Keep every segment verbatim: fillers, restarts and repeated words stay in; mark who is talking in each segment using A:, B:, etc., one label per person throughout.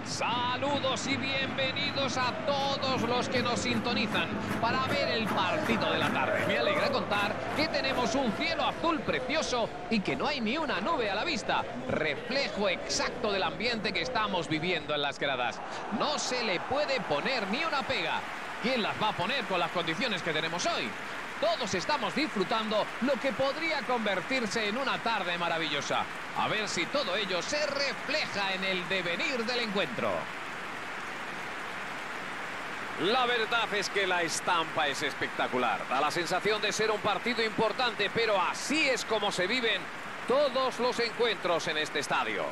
A: Saludos y bienvenidos a todos los que nos sintonizan para ver el partido de la tarde. Me alegra contar que tenemos un cielo azul precioso y que no hay ni una nube a la vista. Reflejo exacto del ambiente que estamos viviendo en las gradas. No se le puede poner ni una pega. ¿Quién las va a poner con las condiciones que tenemos hoy? Todos estamos disfrutando lo que podría convertirse en una tarde maravillosa. A ver si todo ello se refleja en el devenir del encuentro. La verdad es que la estampa es espectacular. Da la sensación de ser un partido importante, pero así es como se viven todos los encuentros en este estadio.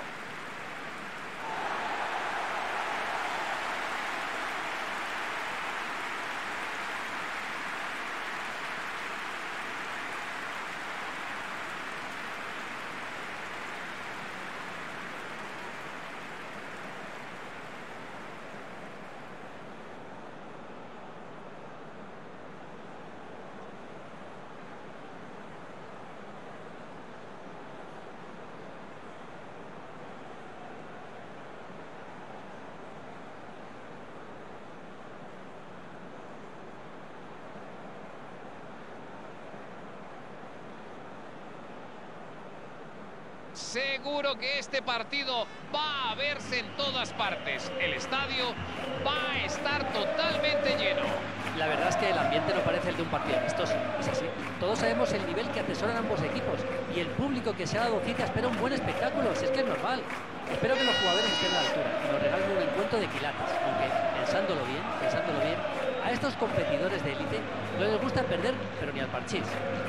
A: Seguro que este partido va a verse en todas partes. El estadio va a estar totalmente lleno.
B: La verdad es que el ambiente no parece el de un partido amistoso. Es así. Todos sabemos el nivel que atesoran ambos equipos. Y el público que se ha dado cita espera un buen espectáculo, si es que es normal. Espero que los jugadores estén a la altura y nos regalen un encuentro de quilates. Aunque, pensándolo bien, pensándolo bien, a estos competidores de élite no les gusta perder, pero ni al parchís.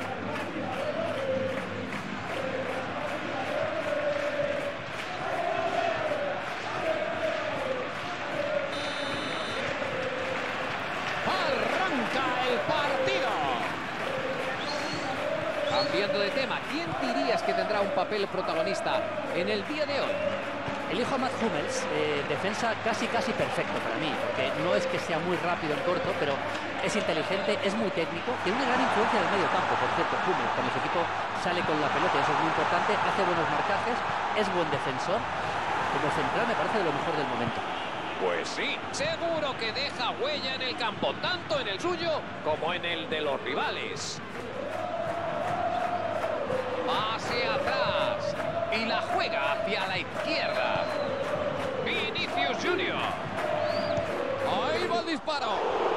A: Cambiando de tema, ¿quién dirías que tendrá un papel protagonista en el día de hoy?
B: Elijo a Mats Hummels, eh, defensa casi casi perfecto para mí, porque no es que sea muy rápido en corto, pero es inteligente, es muy técnico, tiene una gran influencia en el medio campo. Por cierto, Hummels, cuando su equipo sale con la pelota, eso es muy importante, hace buenos marcajes, es buen defensor, como central me parece de lo mejor del momento.
A: Pues sí, seguro que deja huella en el campo, tanto en el suyo como en el de los rivales. Pase atrás y la juega hacia la izquierda. Vinicius Junior. Ahí va el disparo.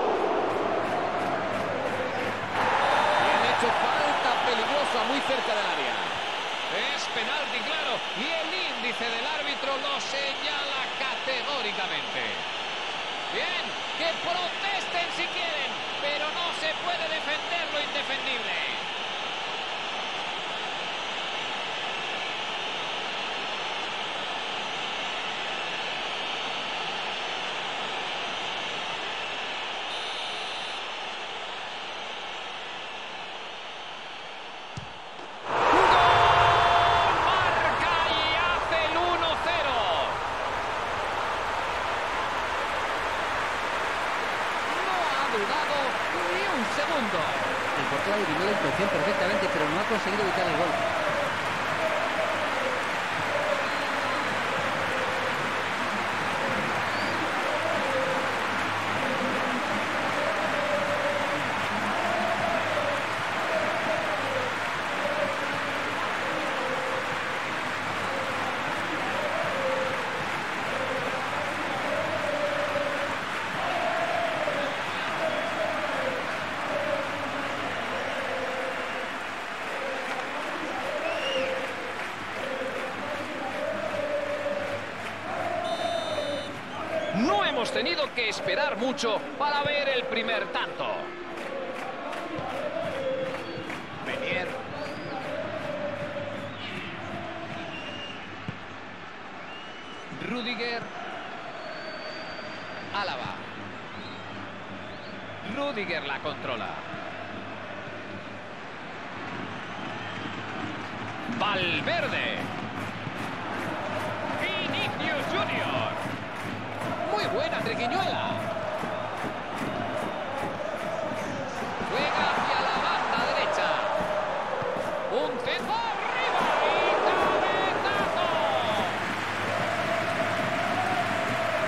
A: Bien hecho, falta peligrosa muy cerca del área. Es penalti, claro, y el índice del árbitro lo señala categóricamente. Bien, que protesten si quieren, pero no se puede defender lo indefendible.
B: El portero adivinó la intención perfectamente, pero no ha conseguido evitar el gol.
A: No hemos tenido que esperar mucho para ver el primer tanto. Menier. Rudiger. Álava. Rudiger la controla. Valverde. Vinicius Junior. Muy buena, Triquiñuela. Juega hacia la banda derecha. Un centro arriba y cabezazo.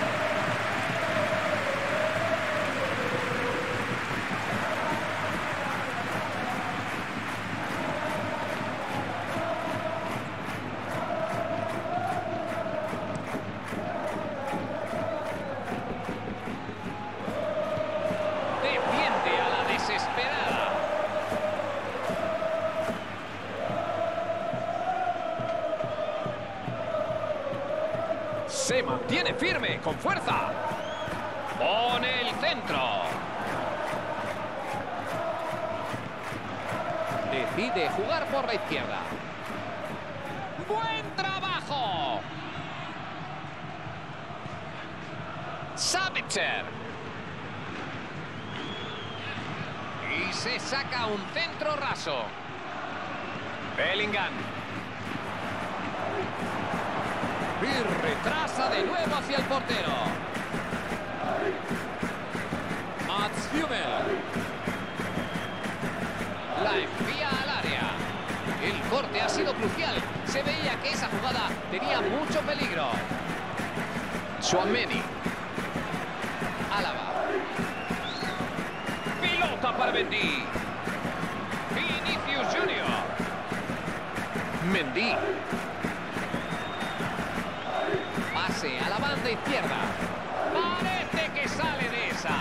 A: Tiene firme, con fuerza. Pone el centro. Decide jugar por la izquierda. ¡Buen trabajo! Sabitzer. Y se saca un centro raso. Bellingham. Y retrasa de nuevo hacia el portero. Mats Hummel. La envía al área. El corte ha sido crucial. Se veía que esa jugada tenía mucho peligro. Tchouaméni. Álava. Pilota para Mendy. Vinicius Junior. Mendy. Pase a la banda izquierda. Parece que sale de esa.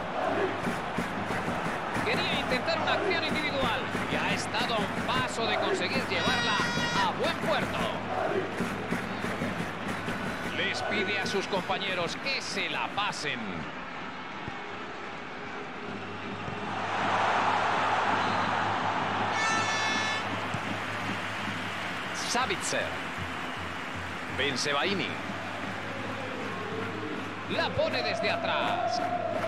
A: Quería intentar una acción individual y ha estado a un paso de conseguir llevarla a buen puerto. Les pide a sus compañeros que se la pasen. Sabitzer. Bensebaini. La pone desde atrás.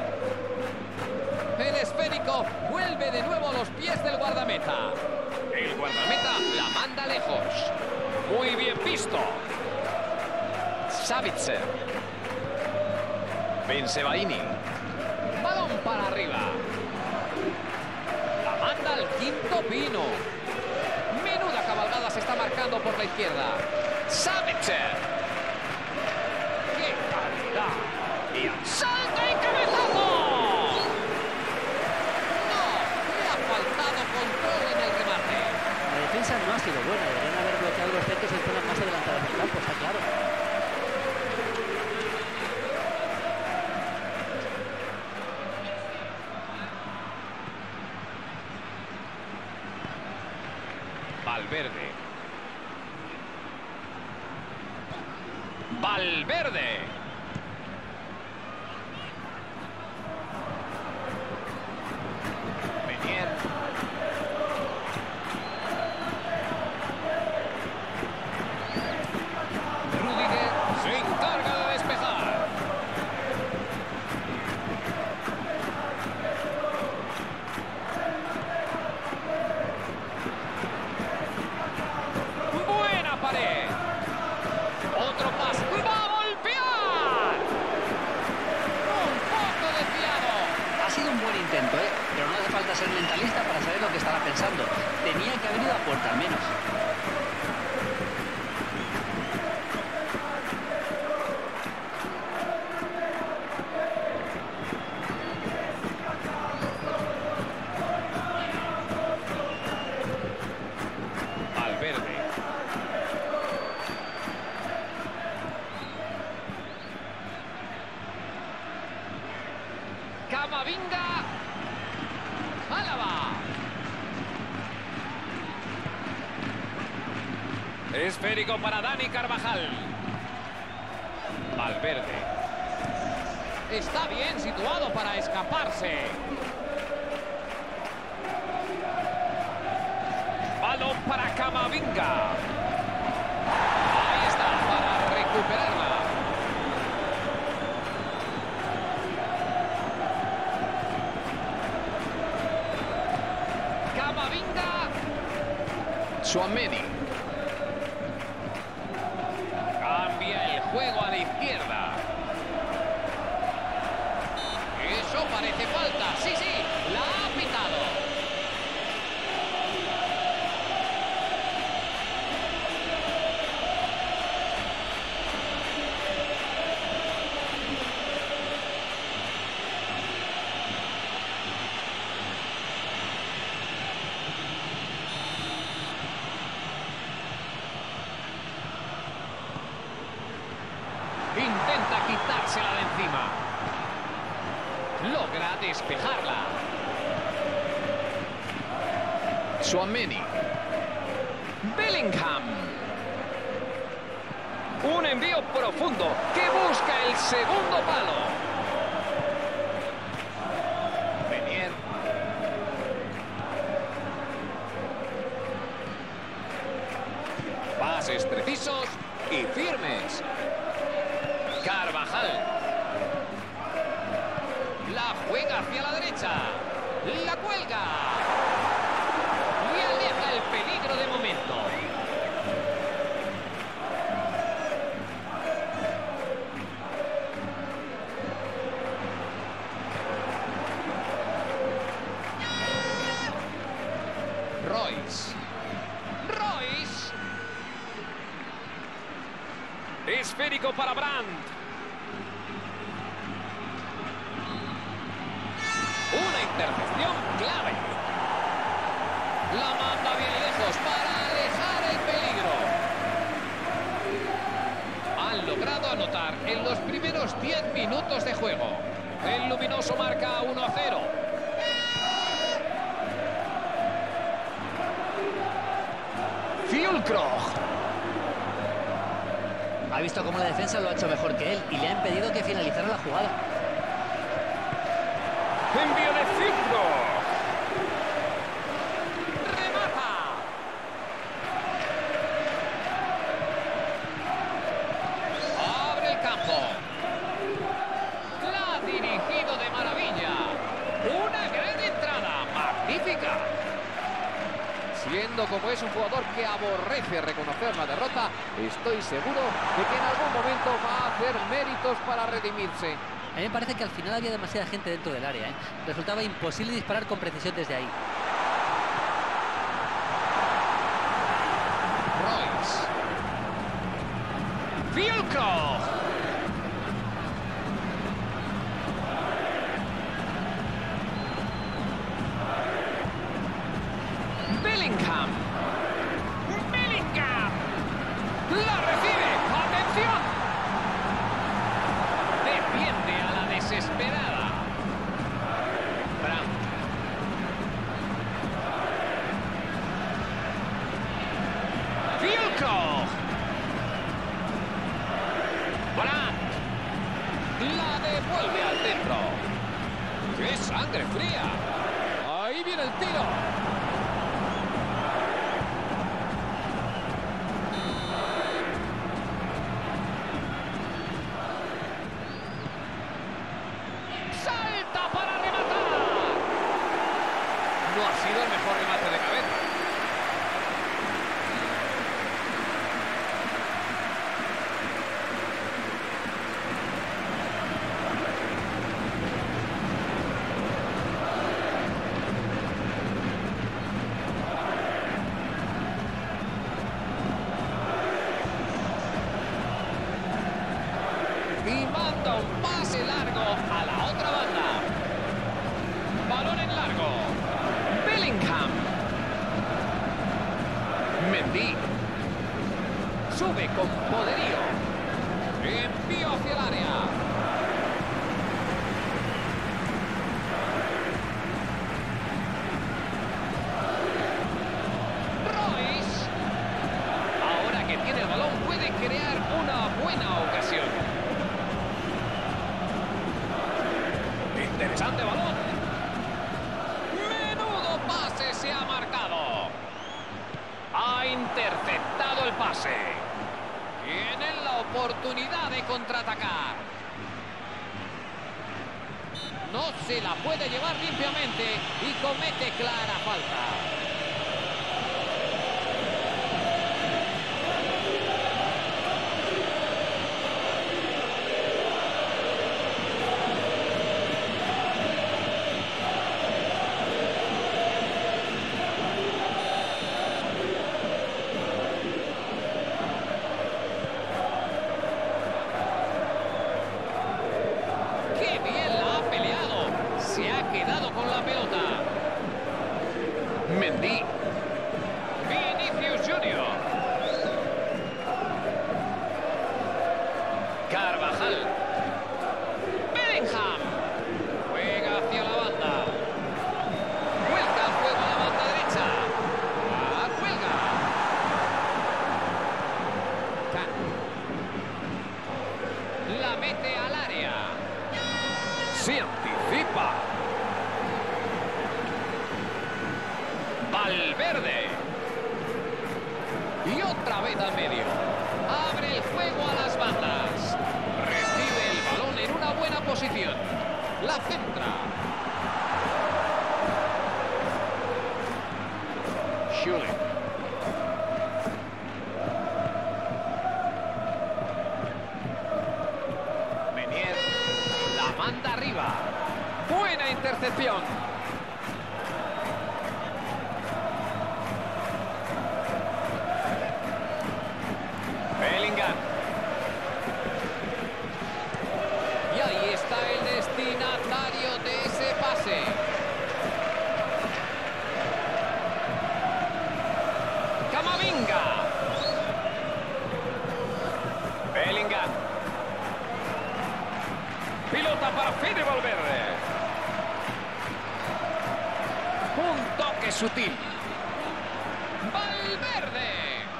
A: El esférico vuelve de nuevo a los pies del guardameta. El guardameta la manda lejos. Muy bien visto. Sabitzer. Bensebaini. Balón para arriba. La manda al quinto pino. Menuda cabalgada se está marcando por la izquierda. Sabitzer. ¡Qué calidad! Y al salto y cabezazo. No, le ha faltado control en el remate.
B: La defensa no ha sido buena. Deberían haber bloqueado los centros en zonas más adelantadas del campo, está claro.
A: Valverde. Valverde. Menier. Rudiger se encarga de despejar. Buena pared. Otro pase. ¡Va a golpear! Un poco desviado.
B: Ha sido un buen intento, ¿eh? Pero no hace falta ser mentalista para saber lo que estará pensando. Tenía que haber ido a puerta, al menos.
A: Valverde. Camavinga. Álava. Esférico para Dani Carvajal. Valverde. Está bien situado para escaparse. Balón para Camavinga. Ahí está, para recuperarla. Camavinga. Tchouaméni. Cambia el juego a la izquierda. Eso parece falta. Sí, sí, la ha pitado. Intenta quitársela de encima. Logra despejarla. Tchouaméni. Bellingham. Un envío profundo que busca el segundo palo. Menier. Pases precisos y firmes. Carvajal. La juega hacia la derecha. La cuelga. Y aleja el peligro de momento. Royce. Royce. Esférico para Brandt. Una intercepción clave. La manda bien lejos para alejar el peligro. Han logrado anotar en los primeros diez minutos de juego. El luminoso marca uno a cero. Füllkrug.
B: Ha visto cómo la defensa lo ha hecho mejor que él y le ha impedido que finalizara la jugada.
A: Envío de Füllkrug. Remata. Abre el campo. La ha dirigido de maravilla. Una gran entrada. Magnífica. Siendo como es un jugador que aborrece reconocer la derrota, estoy seguro de que en algún momento va a hacer méritos para redimirse.
B: A mí me parece que al final había demasiada gente dentro del área, ¿eh? Resultaba imposible disparar con precisión desde ahí.
A: Royce. Füllkrug. Bellingham. Bellingham. La recibe. ¡Atención! Defiende a la desesperada. Brandt. Füllkrug. Brandt. La devuelve al centro. ¡Qué sangre fría! Ahí viene el tiro. No ha sido el mejor remate de cabeza. Y manda un pase largo a la otra banda. Balón en largo. Bellingham. Mendy. Sube con poderío. Envío hacia el área. Royce. Ahora que tiene el balón puede crear una buena ocasión. Interesante balón. Se ha marcado. Ha interceptado el pase. Tienen la oportunidad de contraatacar. No se la puede llevar limpiamente y comete clara falta. Se ha quedado con la pelota. Mendy. Vinicius Junior. Carvajal. Bellingham. Juega hacia la banda. Vuelca el juego a la banda derecha. La cuelga. Can. Se anticipa. Valverde. Y otra vez al medio. Abre el juego a las bandas. Recibe el balón en una buena posición. La centra. Schürrle. Meunier. La manda arriba. Buena intercepción. Bellingham. Y ahí está el destinatario de ese pase. Camavinga. Bellingham. Pilota para Fede Valverde. Un toque sutil. Valverde.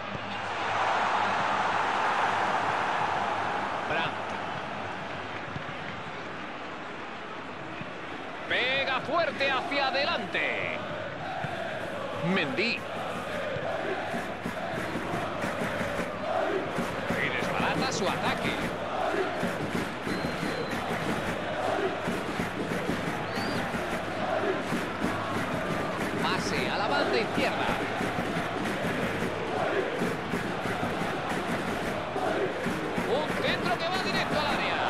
A: Pega fuerte hacia adelante. Mendy. Y desbarata su ataque. Pase a la banda izquierda. Un centro que va directo al área.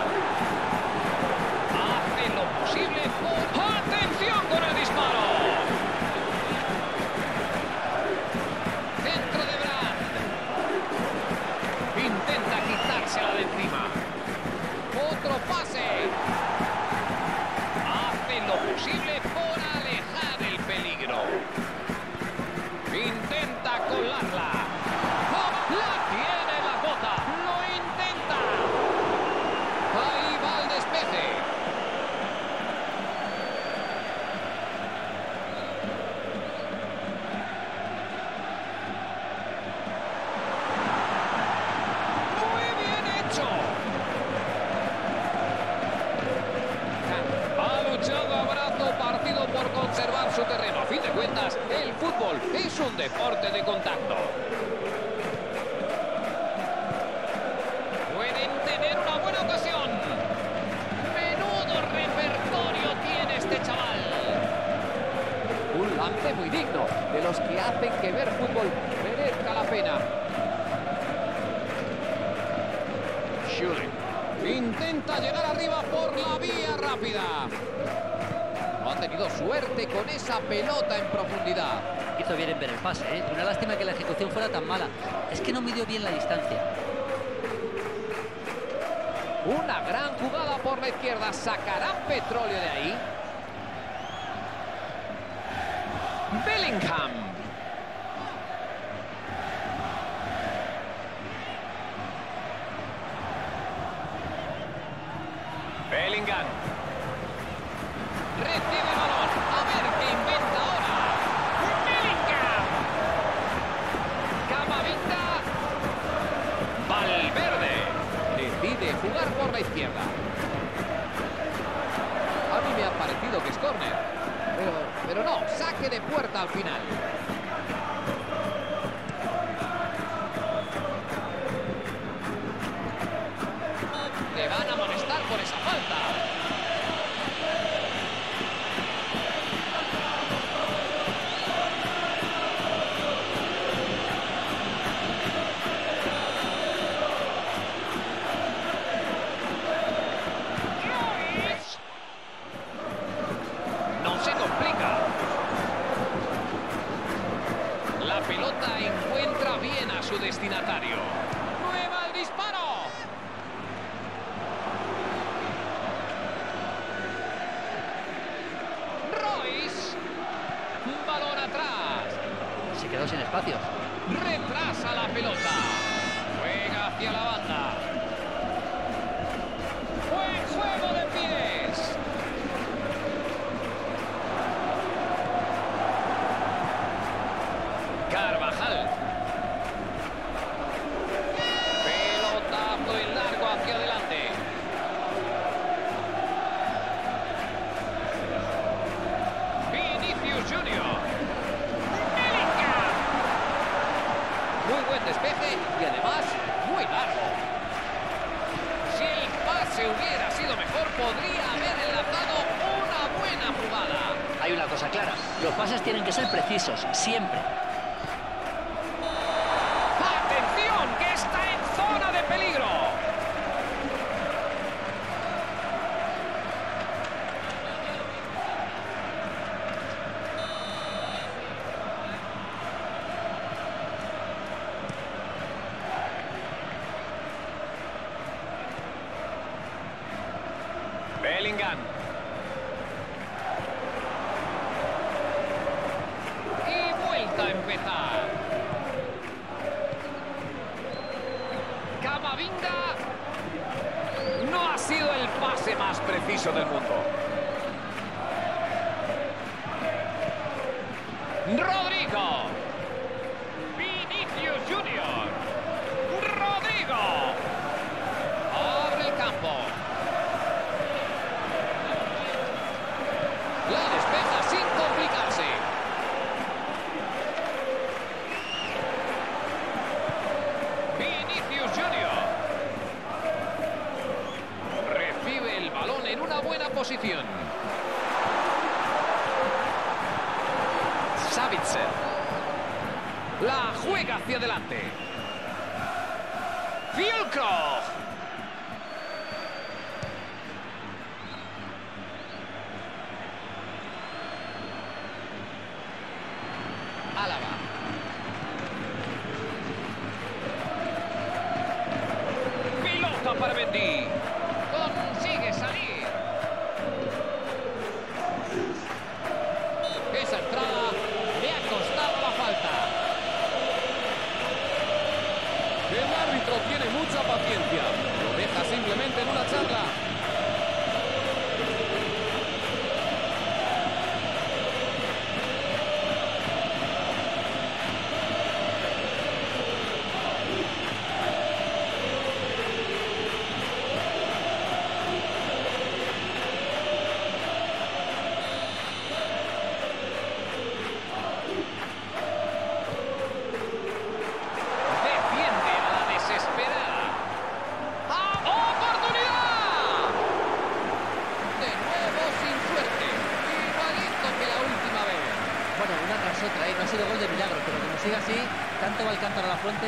A: Hace lo posible por... ¡Atención con el disparo! Centro de Brandt. Intenta quitársela de encima. Otro pase. Hace lo posible por alejar el peligro. Intenta colarla. ¡Oh! La tiene en la bota. Lo intenta. Ahí va el despeje. Muy bien hecho. Ha luchado a brazo partido por conservar su terreno. A fin de cuentas, el fútbol es un deporte de contacto. Pueden tener una buena ocasión. Menudo repertorio tiene este chaval. Un lance muy digno, de los que hacen que ver fútbol merezca la pena. Schürrle. Intenta llegar arriba por la vía rápida. No ha tenido suerte con esa pelota en profundidad.
B: Hizo bien en ver el pase, ¿eh? Una lástima que la ejecución fuera tan mala. Es que no midió bien la distancia.
A: Una gran jugada por la izquierda. ¿Sacará petróleo de ahí? Bellingham. Bellingham. Recibe el balón. A ver qué inventa ahora. Bellingham. Camavinga. Valverde. Decide jugar por la izquierda. A mí me ha parecido que es córner. Pero, pero no, saque de puerta al final. Le van a amonestar por esa falta. No se complica. La pelota encuentra bien a su destinatario. ¡Nueva el disparo! Royce. Un balón atrás.
B: Se quedó sin espacios.
A: Retrasa la pelota. Juega hacia la banda. Buen juego de pies. Carvajal. Pelotazo en largo hacia adelante. podría haber enlazado una buena jugada.
B: Hay una cosa clara, los pases tienen que ser precisos, siempre.
A: ¡Atención, que está en zona de peligro! Bellingham. Y vuelta a empezar. Camavinga. No ha sido el pase más preciso del mundo. Rodrigo. Vinicius Junior. Rodrigo. Abre el campo. La despeja sin complicarse. Vinicius Junior. Recibe el balón en una buena posición. Savitzer. La juega hacia adelante. Füllkrug. Álava. Pilota para Mendy. Consigue salir. Esa entrada le ha costado la falta.
C: El árbitro tiene mucha paciencia. Lo deja simplemente en una charla.
A: Defiende a la desesperada. ¡Ah! ¡Oportunidad! De nuevo sin suerte. Igualito que la última vez.
B: Bueno, una tras otra, ¿eh? No ha sido gol de milagro, pero como siga así, tanto va el cántaro a la fuente.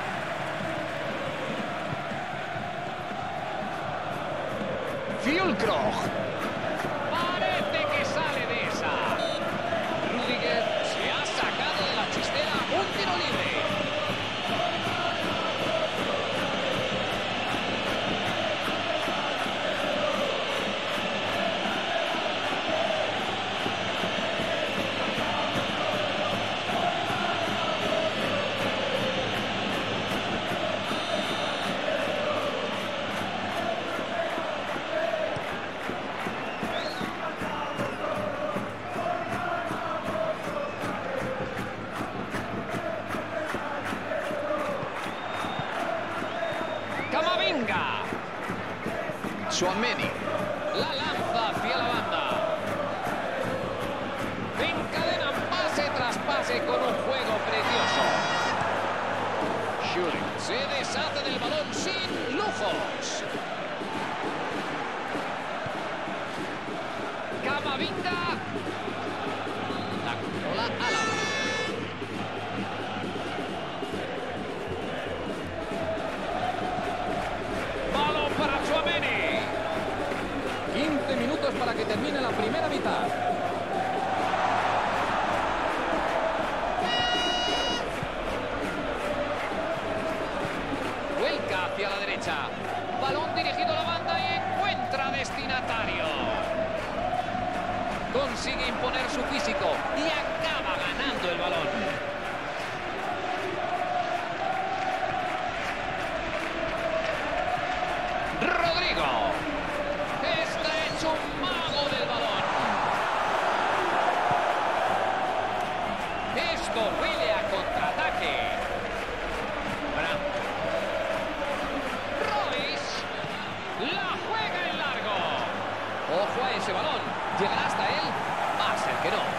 A: Füllkrug. Parece que sale de esa. Rudiger se ha sacado de la chistera un tiro libre. Camavinga. Tchouaméni. La lanza hacia la banda. Encadenan pase tras pase con un juego precioso. Schürrle se deshace del balón sin lujos. Camavinga. La controla Álava. Balón para Tchouaméni.
C: quince minutos para que termine la primera mitad.
A: Vuelca hacia la derecha. Balón dirigido a la banda y encuentra destinatario. Consigue imponer su físico y acaba ganando el balón. Rodrigo. Está hecho un mago del balón. Esto huele a contraataque. Brandt. Royce. La juega en largo. Ojo a ese balón. ¿Llegará hasta él? Va a ser que no.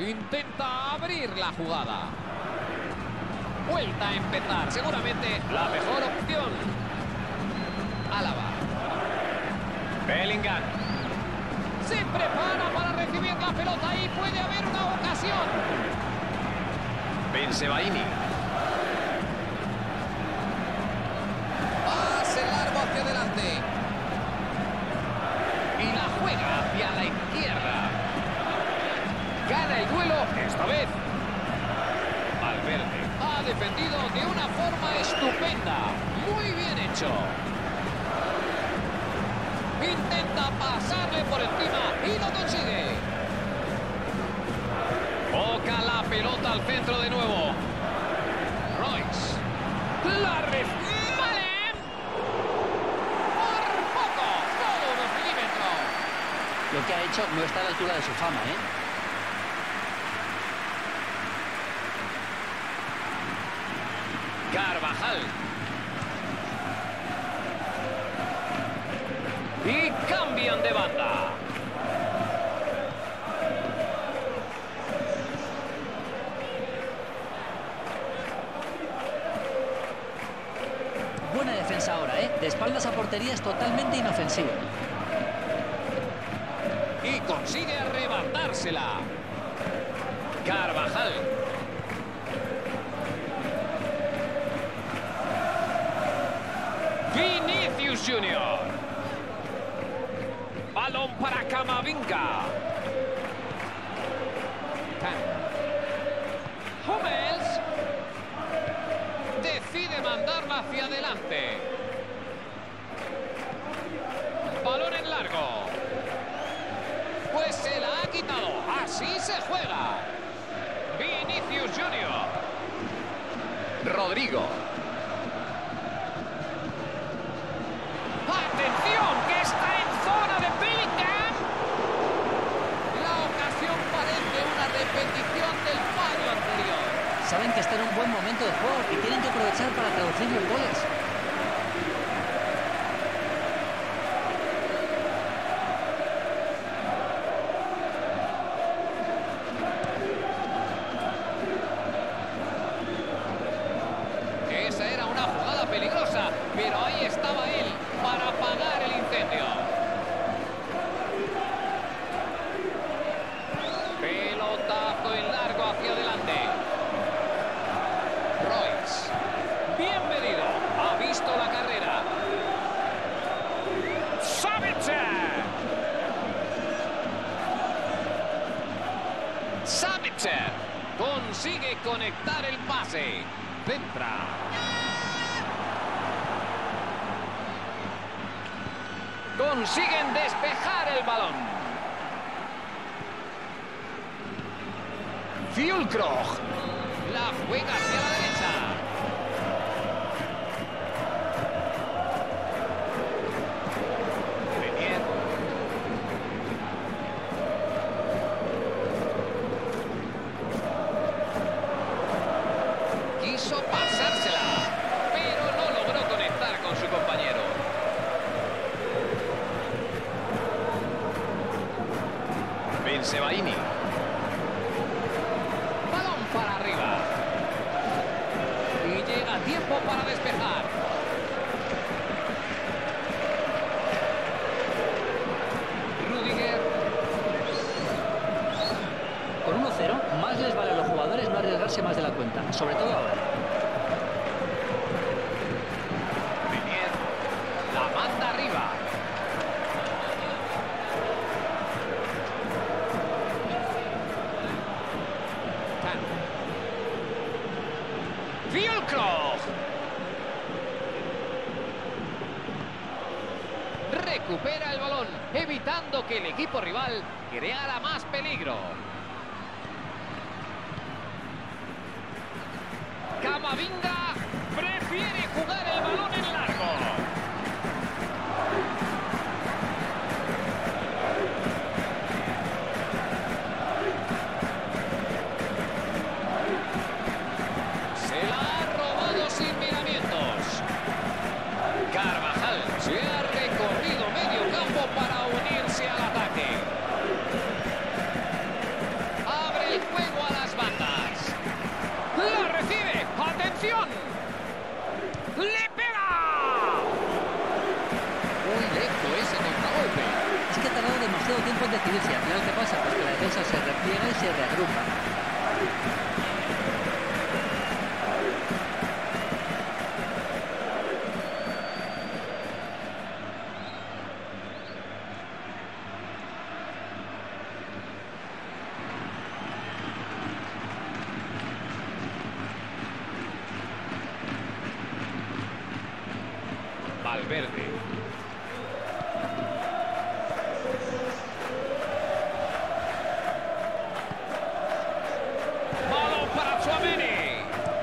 A: Intenta abrir la jugada. Vuelta a empezar. Seguramente la mejor opción. Álava. Bellingham. Se prepara para recibir la pelota y puede haber una ocasión. Bensebaini. Pase largo hacia adelante. Y la juega hacia la izquierda. Gana el duelo esta vez. Valverde ha defendido de una forma estupenda. Muy bien hecho. Intenta pasarle por encima y lo consigue. Toca la pelota al centro de nuevo. Royce. La recibe. ¡Vale! Por poco. Solo unos milímetros.
B: Lo que ha hecho no está a la altura de su fama, ¿eh?
A: Carvajal. Y cambian de banda.
B: Buena defensa ahora, ¿eh? De espaldas a portería es totalmente inofensivo.
A: Y consigue arrebatársela. Carvajal. Vinicius Junior. Balón para Camavinga. Hummels. Decide mandarla hacia adelante. Balón en largo. Pues se la ha quitado. Así se juega. Vinicius Junior. Rodrigo. ¡Atención! ¡Que está en zona de Bellingham! La ocasión parece una repetición del fallo anterior.
B: Saben que está en un buen momento de juego y tienen que aprovechar para traducirlo en goles.
A: Esa era una jugada peligrosa, pero ahí estaba él para apagar el incendio. Pelotazo en largo hacia adelante. Royce. Bien medido. Ha visto la carrera. Sabitzer. Sabitzer. Consigue conectar el pase. Centra. Consiguen despejar el balón. Füllkrug. La juega hacia la derecha. Renier. Quiso pasársela, pero no logró conectar con su compañero. Bensebaini. Balón para arriba. Y llega a tiempo para despejar. Rudiger.
B: Con uno cero, más les vale a los jugadores no arriesgarse más de la cuenta, sobre todo ahora.
A: Renier. La manda arriba. Füllkrug. Recupera el balón, evitando que el equipo rival creara más peligro. Camavinga prefiere jugar el balón en largo. Se la ha robado sin miramientos. Carvajal se ha recorrido medio campo para unirse al ataque. Abre el juego. ¡Atención! ¡Le pega! Muy lento ese contragolpe.
B: Es que ha tardado demasiado tiempo en decidirse. Al final, ¿qué pasa? Pues que la defensa se repliega y se reagrupa.
A: Valverde. Balón para Tchouaméni.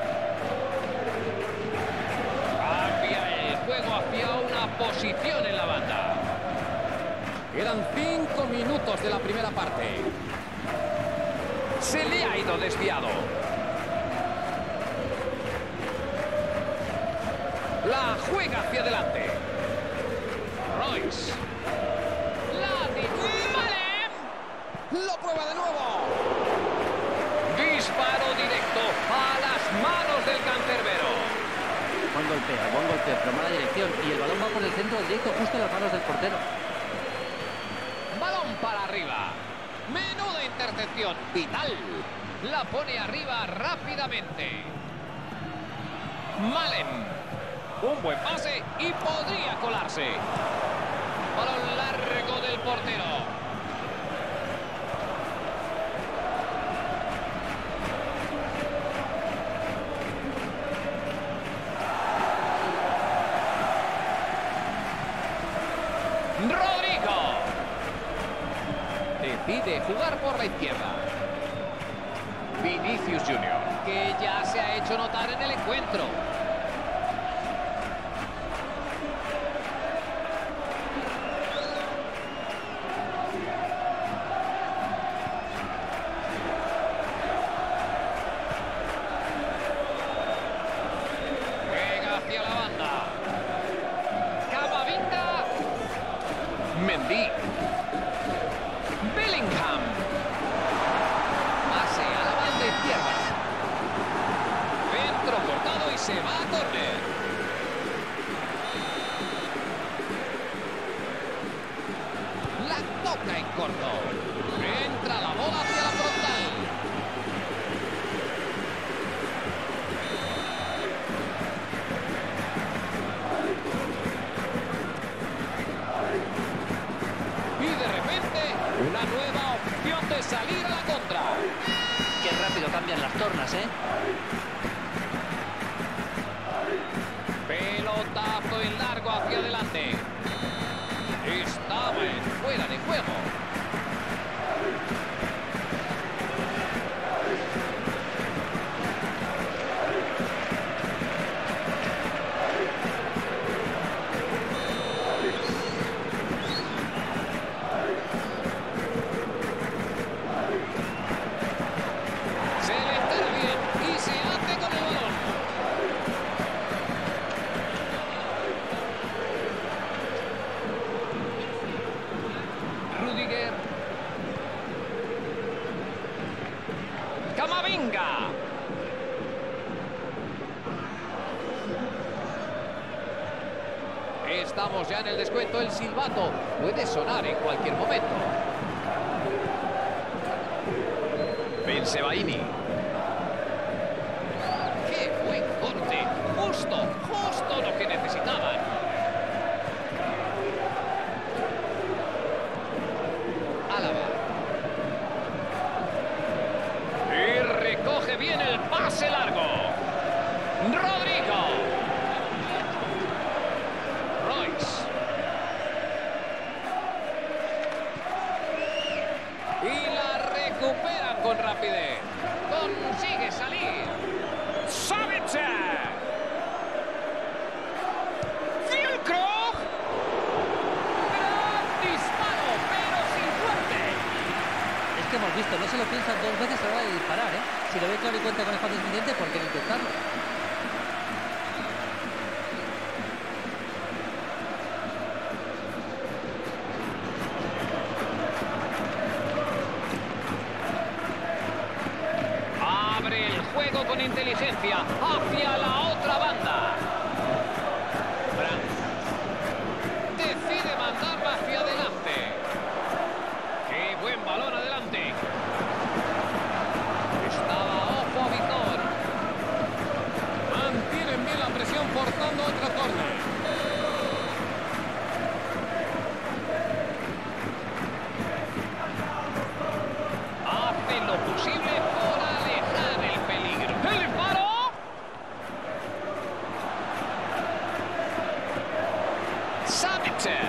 A: Cambia el juego hacia una posición en la banda.
C: Quedan cinco minutos de la primera parte.
A: Se le ha ido desviado. La juega hacia adelante. Royce. La de Vale.
C: ¡Lo prueba de nuevo!
A: Disparo directo a las manos del cancerbero.
B: Buen golpeo, buen golpeo, pero mala dirección. Y el balón va por el centro directo, justo en las manos del portero.
A: Balón para arriba. Menuda intercepción. Vital. La pone arriba rápidamente. Malen. Un buen pase y podría colarse. Balón largo del portero. Rodrigo. Decide jugar por la izquierda. Vinicius Junior, que ya se ha hecho notar en el encuentro. Mendy. Bellingham. Pase a la banda izquierda. Centro cortado y se va a córner. La toca en corto. Entra la bola hacia la frontal. Una nueva opción de salir a la contra.
B: Qué rápido cambian las tornas, ¿eh?
A: Pelotazo en largo hacia adelante. Estaba en fuera de juego. Camavinga. Estamos ya en el descuento. El silbato puede sonar en cualquier momento. Bensebaini. ¡Qué buen corte! Justo, justo lo que necesitaban. Álava. Y recoge bien el pase largo. Rodrigo. Royce. Y la recuperan con rapidez. Consigue salir. Savic. Füllkrug. Gran disparo, pero sin suerte.
B: Es que hemos visto, no se lo piensan dos veces a la hora de disparar, ¿eh? Si lo ve claro y cuenta con espacio suficiente, ¿por qué no intentarlo?
A: Abre el juego con inteligencia hacia la otra banda. Brandt decide mandarla hacia adelante. ¡Qué buen balón adelante! Estaba ojo a Vitor.
C: Mantienen bien la presión forzando otro córner.
A: Hacen lo posible por alejar el peligro. ¡El disparo! Sabitzer.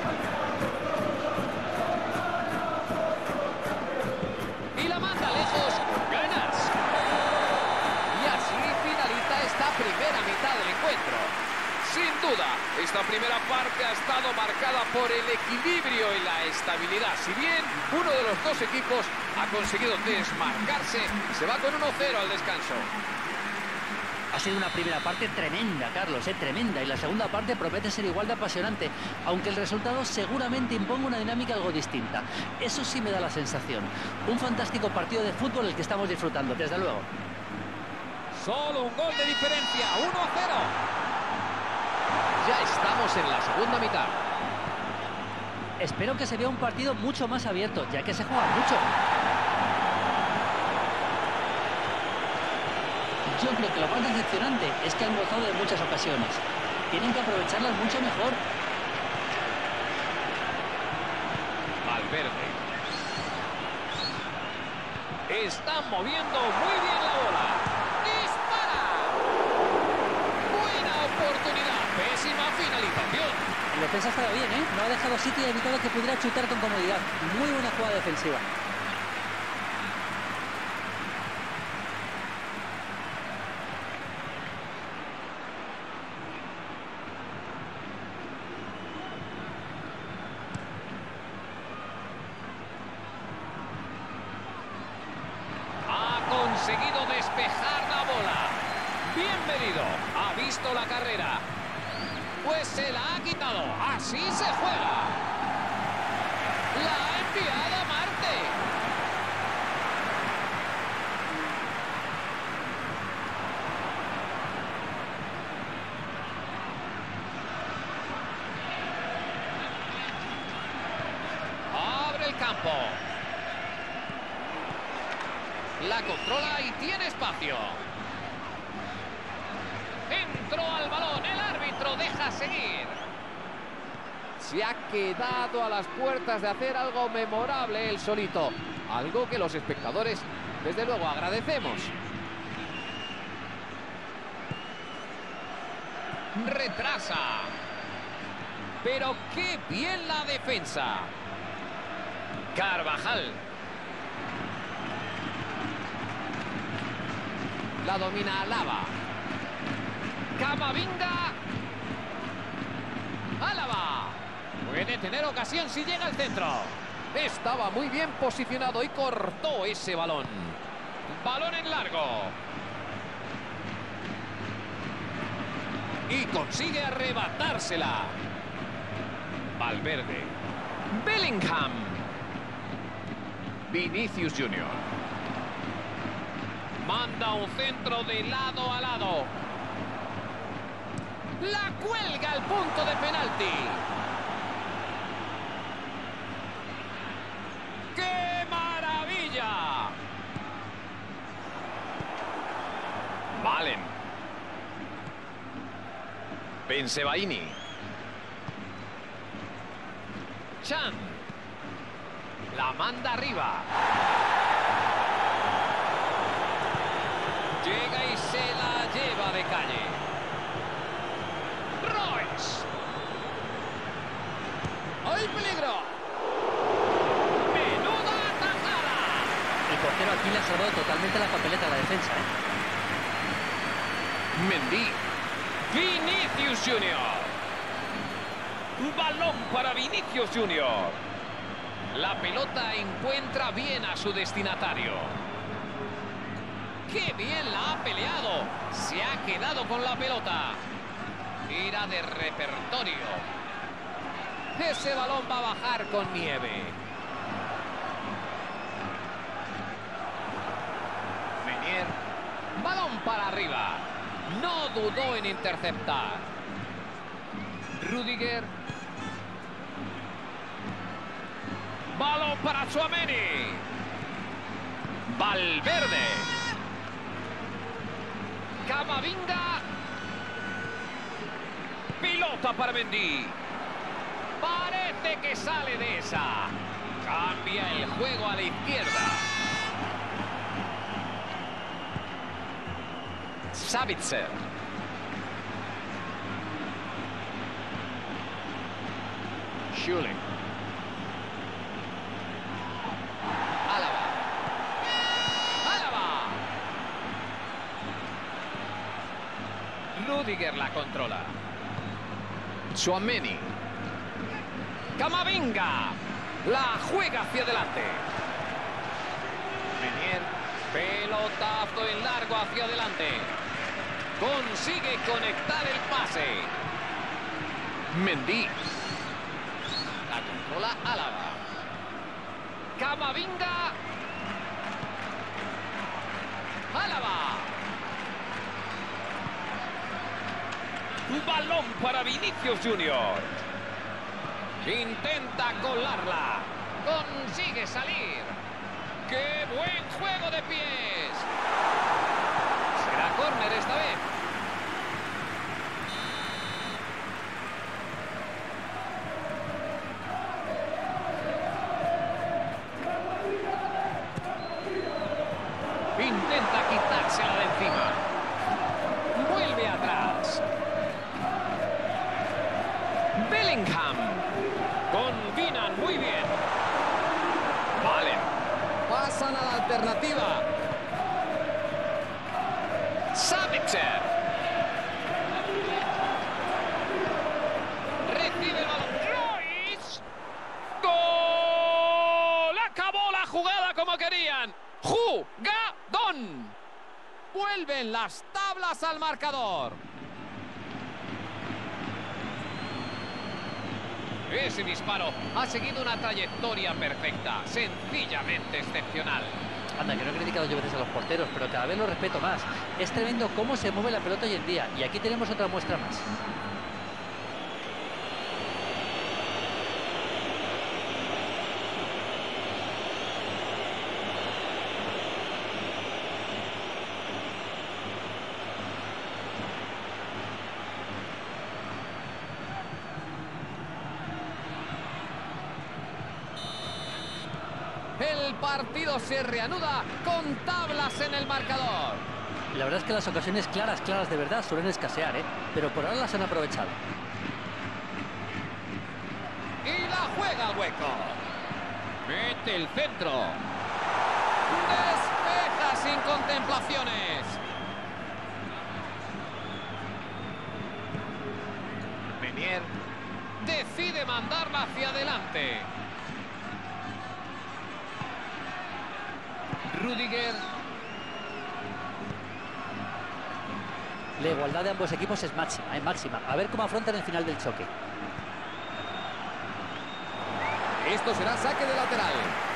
A: Y la manda lejos. Ganas. Y así finaliza esta primera mitad del encuentro. Sin duda, esta primera parte ha estado marcada por el equilibrio y la estabilidad. Si bien uno de los dos equipos ha conseguido desmarcarse, se va con uno cero al descanso.
B: Ha sido una primera parte tremenda, Carlos, eh, tremenda. Y la segunda parte promete ser igual de apasionante, aunque el resultado seguramente imponga una dinámica algo distinta. Eso sí me da la sensación. Un fantástico partido de fútbol el que estamos disfrutando, desde luego.
A: Solo un gol de diferencia, uno a cero. Ya estamos en la segunda mitad.
B: Espero que se vea un partido mucho más abierto, ya que se juega mucho. Yo creo que lo más decepcionante es que han gozado de muchas ocasiones. Tienen que aprovecharlas mucho mejor.
A: Valverde. Están moviendo muy bien la bola. ¡Dispara! Buena oportunidad. Pésima finalización.
B: El defensa estaba bien, ¿eh? No ha dejado sitio y ha evitado que pudiera chutar con comodidad. Muy buena jugada defensiva.
A: Conseguido despejar la bola. Bienvenido. Ha visto la carrera. Pues se la ha quitado. Así se juega. La ha enviado a Marte. Abre el campo. La controla y tiene espacio. Entró al balón. El árbitro deja seguir. Se ha quedado a las puertas de hacer algo memorable él solito. Algo que los espectadores, desde luego, agradecemos. Retrasa. Pero qué bien la defensa. Carvajal. La domina Alaba. Camavinga. Alaba. Puede tener ocasión si llega al centro. Estaba muy bien posicionado y cortó ese balón. Balón en largo. Y consigue arrebatársela. Valverde. Bellingham. Vinicius Junior Manda un centro de lado a lado. La cuelga al punto de penalti. ¡Qué maravilla! Valen. Bensebaini. Chan. La manda arriba. Llega y se la lleva de calle. Royce. ¡Hay peligro! ¡Menuda tajada!
B: El portero aquí le ha salvado totalmente la papeleta a la defensa, ¿eh?
A: Mendy. Vinicius Junior. Balón para Vinicius Junior. La pelota encuentra bien a su destinatario. ¡Qué bien la ha peleado! Se ha quedado con la pelota. Era de repertorio. Ese balón va a bajar con nieve. Menier. para arriba. No dudó en interceptar. Rüdiger. Balón para Tchouaméni. Valverde. Camavinga. Pilota para Mendy. Parece que sale de esa. Cambia el juego a la izquierda. Sabitzer. Schürrle. Álava. Álava. Rüdiger la controla. Tchouaméni. Camavinga. La juega hacia adelante. Meunier. Pelotazo en largo hacia adelante. Consigue conectar el pase. Mendy. La controla Álava. Camavinga. Álava. Balón para Vinicius Junior. Intenta colarla. Consigue salir. ¡Qué buen juego de pies! Será córner esta vez. Intenta quitársela de encima. Vuelve atrás. Bellingham. Combinan muy bien. Vale. Pasan a la alternativa. Sabitzer. Recibe el balón. Kroos. ¡Gol! Acabó la jugada como querían. ¡Jugadón! Vuelven las tablas al marcador. Ese disparo ha seguido una trayectoria perfecta, sencillamente excepcional.
B: Anda, que no he criticado yo veces a los porteros, pero cada vez lo respeto más. Es tremendo cómo se mueve la pelota hoy en día. Y aquí tenemos otra muestra más.
A: El partido se reanuda con tablas en el marcador.
B: La verdad es que las ocasiones claras, claras de verdad suelen escasear, ¿eh? Pero por ahora las han aprovechado.
A: Y la juega al hueco. Mete el centro. Despeja sin contemplaciones. Meunier decide mandarla hacia adelante. Rüdiger.
B: La igualdad de ambos equipos es máxima, es máxima. A ver cómo afrontan el final del choque.
C: Esto será saque de lateral.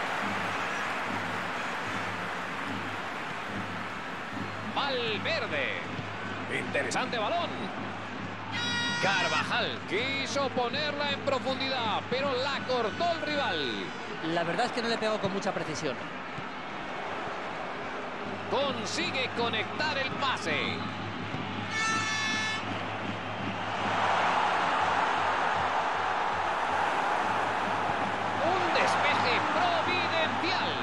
A: Valverde. Interesante balón. Carvajal quiso ponerla en profundidad, pero la cortó el rival.
B: La verdad es que no le pegó con mucha precisión.
A: Consigue conectar el pase. Un despeje providencial.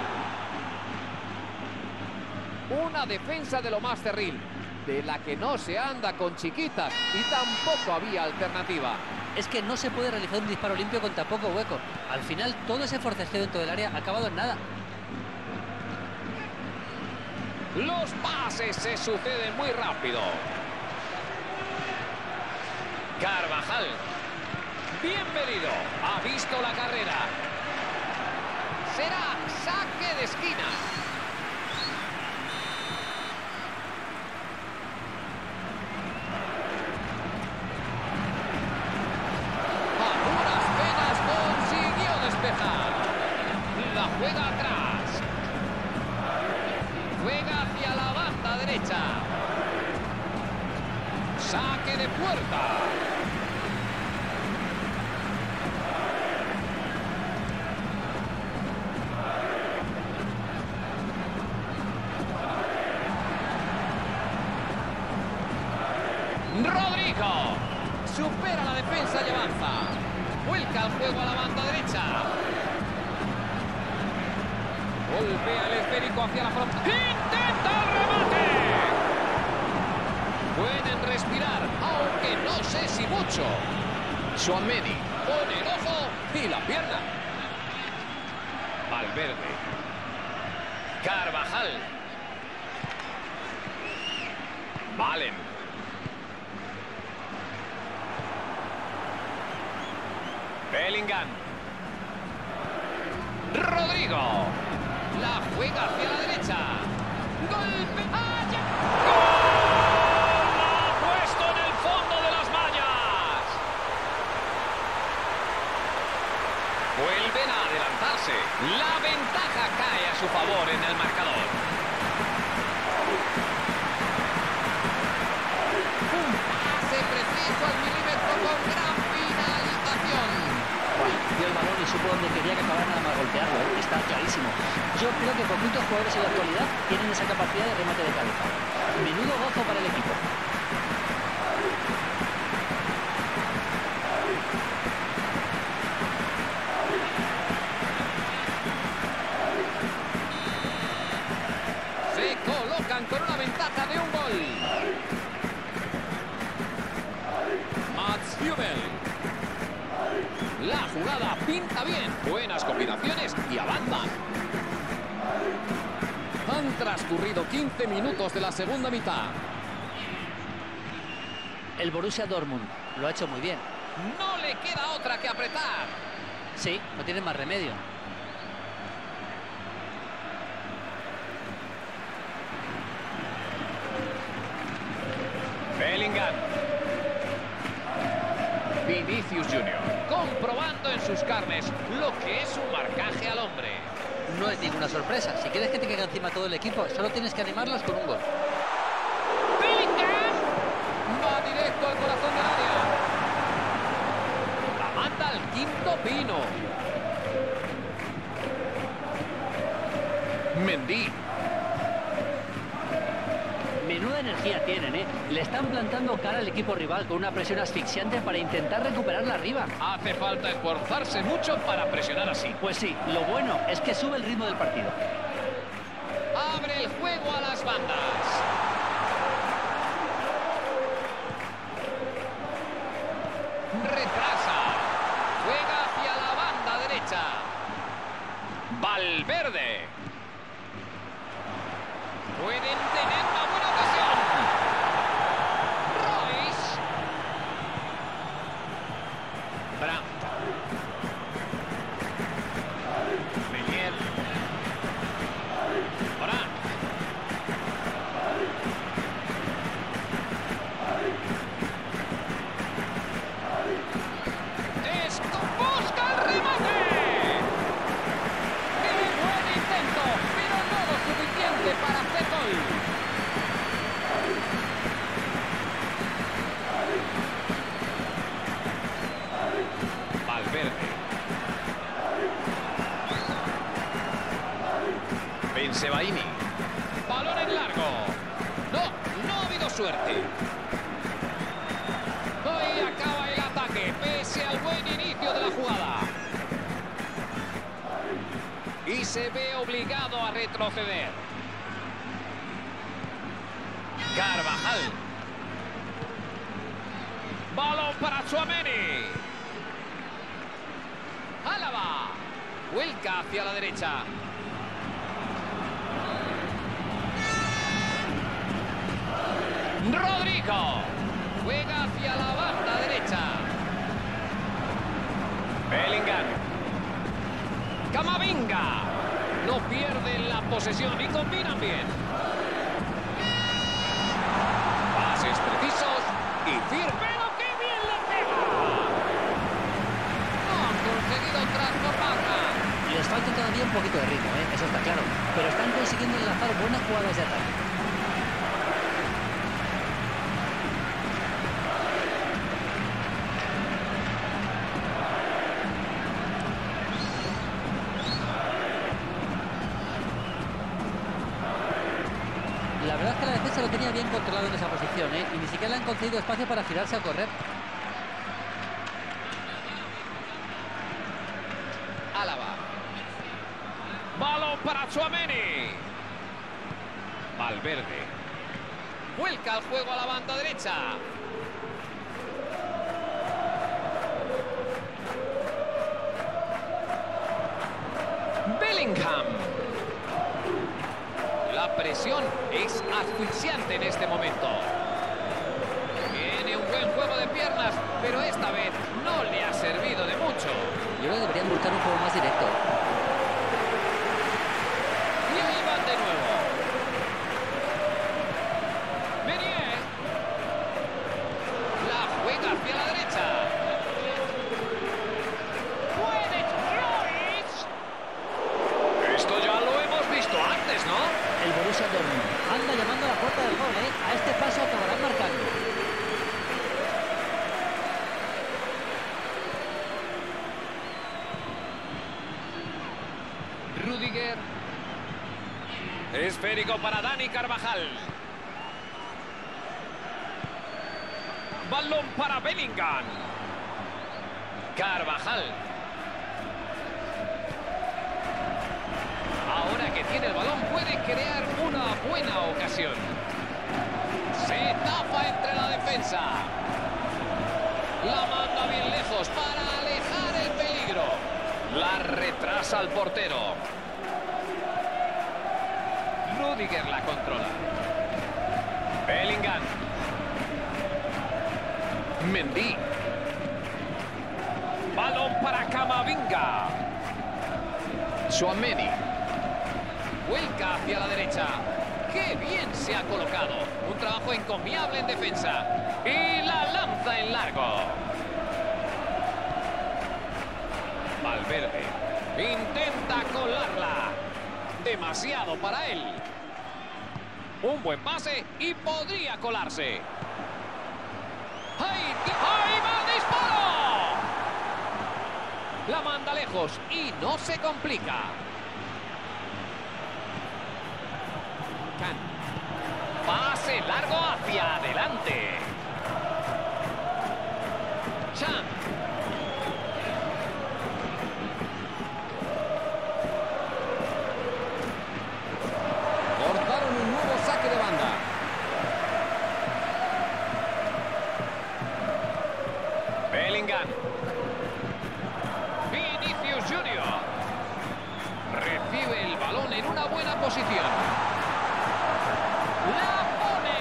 A: Una defensa de lo más cerril, de la que no se anda con chiquitas y tampoco había alternativa.
B: Es que no se puede realizar un disparo limpio con tan poco hueco. Al final, todo ese forcejeo dentro del área ha acabado en nada.
A: Los pases se suceden muy rápido. Carvajal. Bienvenido. Ha visto la carrera. Será saque de esquina. A duras penas consiguió despejar. La juega atrás. Juega hacia la banda derecha. Saque de puerta. Rodrigo supera la defensa y avanza. Vuelca el juego a la banda derecha. Golpea el esférico hacia la frontera. ¡Intenta el remate! Pueden respirar, aunque no sé si mucho. Tchouaméni pone el ojo y la pierna. Valverde. Carvajal. Valen. Bellingham. Rodrigo. La juega hacia la derecha. Golpe. ¡Allá! ¡Gol! La ha puesto en el fondo de las mallas. Vuelven a adelantarse. La ventaja cae a su favor en el marcador. Un pase preciso al milímetro con gran finalización.
B: Vio el balón y supo dónde quería que acabara nada más golpearlo, ¿eh? Está clarísimo. Yo creo que poquitos jugadores en la actualidad tienen esa capacidad de remate de cabeza. Menudo gozo para el equipo.
A: Se colocan con una ventaja de un gol. Mats Hummels. La jugada pinta bien. Buenas combinaciones y avanzan.
C: Han transcurrido quince minutos de la segunda mitad.
B: El Borussia Dortmund lo ha hecho muy bien.
A: No le queda otra que apretar.
B: Sí, no tiene más remedio.
A: Bellingham. Vinicius Junior comprobando en sus carnes lo que es un marcaje al hombre.
B: No es ninguna sorpresa. Si quieres que te quede encima todo el equipo, solo tienes que animarlos con un gol.
A: Bellingham va directo al corazón del área. La manda al quinto pino. Mendy.
B: Menuda energía tienen, ¿eh? Le están plantando cara al equipo rival con una presión asfixiante para intentar recuperarla arriba.
A: Hace falta esforzarse mucho para presionar así.
B: Pues sí, lo bueno es que sube el ritmo del partido.
A: Abre el juego a las bandas. Retrasa. Juega hacia la banda derecha. Valverde. Pueden tener una buena ocasión. Royce. Brandt. Melier. Brandt. Esto busca el remate. ¡Qué buen intento! Pero no lo suficiente para hacer gol. Valverde. Bensebaini. Balón en largo. No, no ha habido suerte. Hoy acaba el ataque, pese al buen inicio de la jugada. Y se ve obligado a retroceder. Carvajal. Balón para Tchouaméni. Álava. Vuelca hacia la derecha. Rodrigo. Juega hacia la banda derecha. Bellingham. Camavinga. No pierden la posesión y combinan bien. Pases precisos y firmes. ¡Pero qué bien le pega! No han conseguido transformarla.
B: Les falta todavía un poquito de ritmo, ¿eh? Eso está claro. Pero están consiguiendo enlazar buenas jugadas de ataque. controlado en esa posición, ¿eh? Y ni siquiera le han concedido espacio para girarse a correr.
A: Álava. Balón para Tchouaméni. Valverde. Vuelca el juego a la banda derecha. Bellingham. La presión es asfixiante en este momento. Tiene un buen juego de piernas, pero esta vez no le ha servido de mucho.
B: Yo creo que deberían buscar un juego más directo.
A: Y ahí van de nuevo. Menier. La juega hacia la derecha. Puede Royce. Esto ya lo hemos visto antes, ¿no?
B: El Borussia Dortmund anda llamando a la puerta del gol, ¿eh? A este paso acabarán marcando.
A: Rüdiger. Esférico para Dani Carvajal. Balón para Bellingham. Carvajal. Ahora que tiene el balón puede crear una buena ocasión. Se tapa entre la defensa. La manda bien lejos para alejar el peligro. La retrasa al portero. Rüdiger la controla. Bellingham. Mendy. Balón para Camavinga. Tchouaméni. Vuelca hacia la derecha. ¡Qué bien se ha colocado! Un trabajo encomiable en defensa. Y la lanza en largo. Valverde. Intenta colarla. Demasiado para él. Un buen pase y podría colarse. ¡Ahí, ahí va el disparo! La manda lejos y no se complica. Pase largo hacia adelante. Chan.
C: Cortaron un nuevo saque de banda.
A: Bellingham. Vinicius Junior. Recibe el balón en una buena posición. ¡La pone!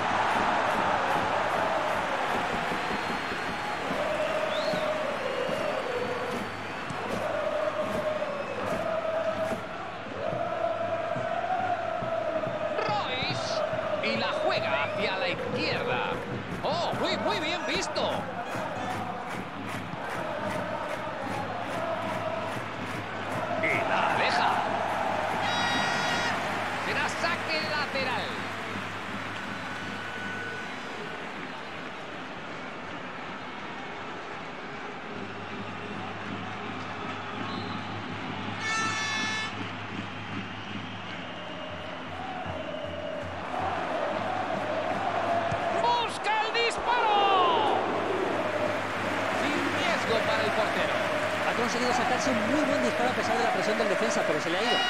A: Royce. Y la juega hacia la izquierda. ¡Oh, muy, muy bien visto! Y la aleja. Será saque lateral. ¡Busca el disparo! Sin riesgo para el portero.
B: Ha conseguido sacarse un muy buen disparo a pesar de la presión del defensa, pero se le ha ido.